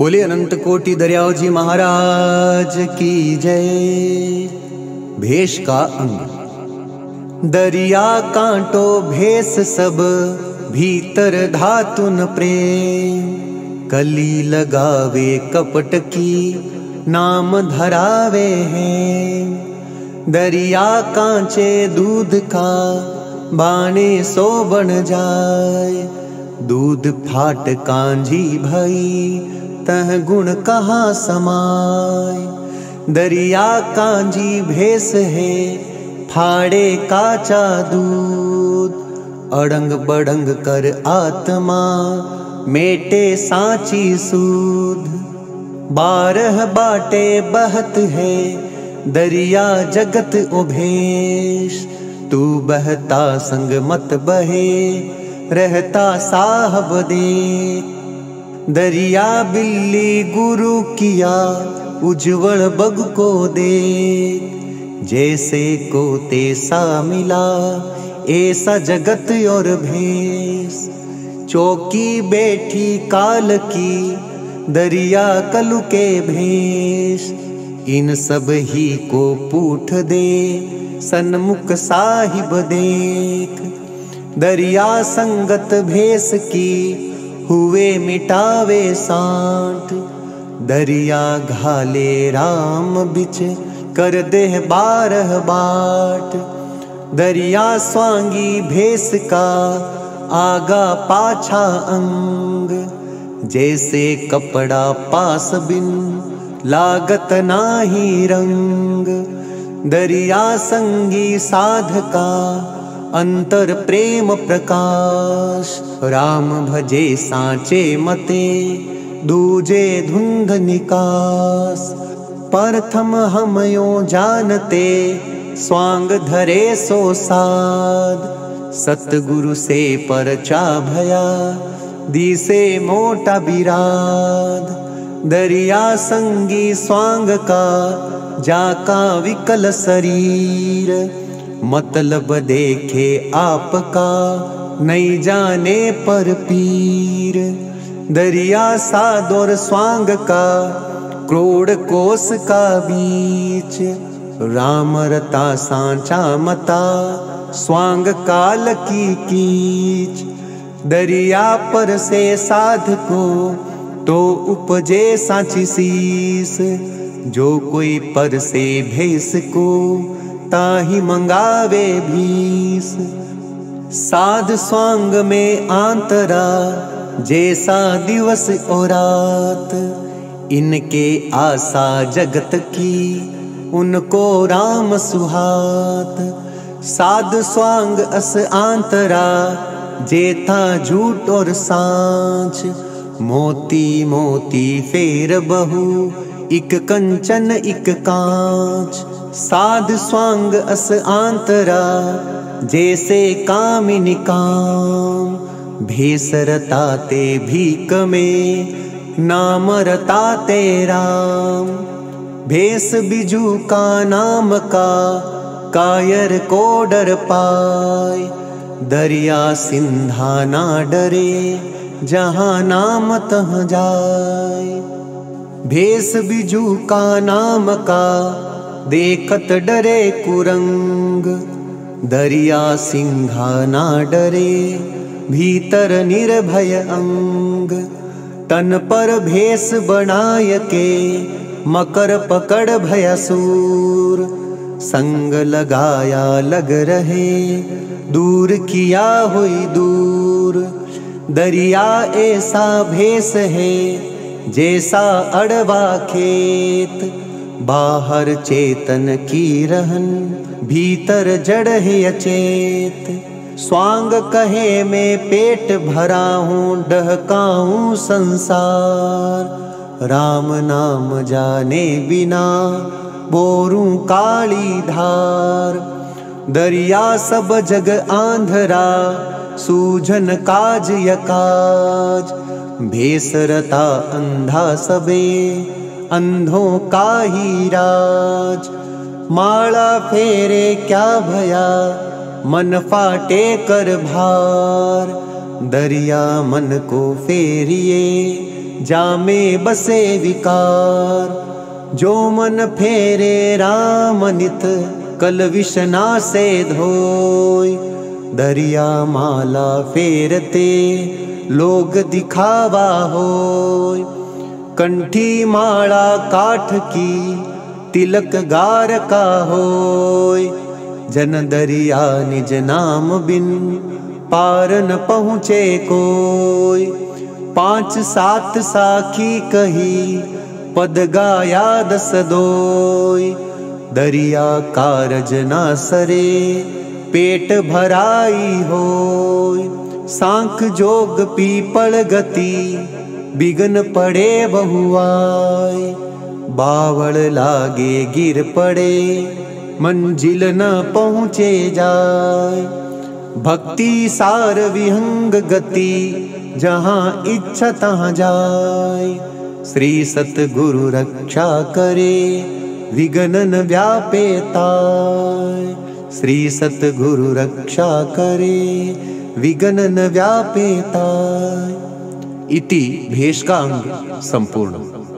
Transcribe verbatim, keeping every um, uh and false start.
बोले अनंत कोटि दरियाओ जी महाराज की जय। भेष का अंग। दरिया कांटो भेष सब भीतर धातुन प्रेम, कली लगावे कपट की नाम धरावे हैं। दरिया कांचे दूध का बाणे सो बन जाए, दूध फाट कांझी भई तह गुण कहाँ समाय। दरिया कांझी भेष है फाड़े काचा दूध, अड़ंग बड़ंग कर आत्मा मेटे सांची सूद। बारह बाटे बहत है दरिया जगत उभेश, तू बहता संग मत बहे रहता साहब दे। दरिया बिल्ली गुरु किया उज्जवल बग को दे, जैसे को तैसा मिला ऐसा जगत और भेष। चौकी बैठी काल की दरिया कलु के भेष, इन सब ही को पूठ दे सन्मुख साहिब देख। दरिया संगत भेष की हुए मिटावे सांट, दरिया घाले राम बिच कर देह बारह बाट। दरिया स्वांगी भेष का आगा पाछा अंग, जैसे कपड़ा पास बिन लागत नाही रंग। दरिया संगी साधका अंतर प्रेम प्रकाश, राम भजे सांचे मते दूजे धुंध निकास। प्रथम हम यो जानते स्वांग धरे सो साध, सतगुरु से परचा भया दिसे मोटा बिराद। दरिया संगी स्वांग का जाका विकल शरीर, मतलब देखे आपका नहीं जाने पर पीर। दरिया सादोर स्वांग का क्रोड़ कोस का बीच, राम रता सांचा मता स्वांग काल की कीच। दरिया पर से साध को तो उपजे सांची शीस, जो कोई पर से भेष को ताही मंगावे भीस। साध स्वांग में आंतरा जैसा दिवस और रात, इनके आशा जगत की उनको राम सुहात। साध स्वांग अस आंतरा जेथा झूठ और सांच, मोती मोती फेर बहु इक कंचन इक कांच। साध स्वांग अस आंतरा जैसे कामिनी काम, भेष रताते भीक में नाम रताते राम। भेष बिजू का नाम का कायर को डर पाए, दरिया सिंधा ना डरे जहाँ नाम तह जाए। भेष बिजू का नाम का देखत डरे कुरंग, दरिया सिंहा ना डरे भीतर निर्भय अंग। तन पर भेष बनाय के मकर पकड़ भयासूर, संग लगाया लग रहे दूर किया हुई दूर। दरिया ऐसा भेष है जैसा अड़वा खेत, बाहर चेतन की रहन भीतर जड़ है अचेत। स्वांग कहे मैं पेट भरा हूँ डहकाऊँ संसार, राम नाम जाने बिना बोरूं काली धार। दरिया सब जग आंधरा सूझन काज यकाज, भेष रता अंधा सबे अंधों का ही राज। माला फेरे क्या भया मन फाटे कर भार, दरिया मन को फेरिए जामे बसे विकार। जो मन फेरे राम नित कल विषना से धोय। दरिया माला फेरते लोग दिखावा होय। कंठी माला काठ की तिलक गार का होय। जन दरिया निज नाम बिन पार न पहुँचे कोय। पांच सात साखी कही पद गाया दस दोय। दरिया कारज ना सरे पेट भराई होय। सांख जोग पीपल गति बिगन पड़े बहुआय। बावड़ लागे गिर पड़े मंजिल न पहुँचे जाय। भक्ति सार विहंग गति जहाँ इच्छा तहाँ जाय। श्री सतगुरु रक्षा करे विघ्न व्यापे ताय। श्री सतगुरु रक्षा करे विघ्न व्यापे ताय। इति भेष का अंग संपूर्ण।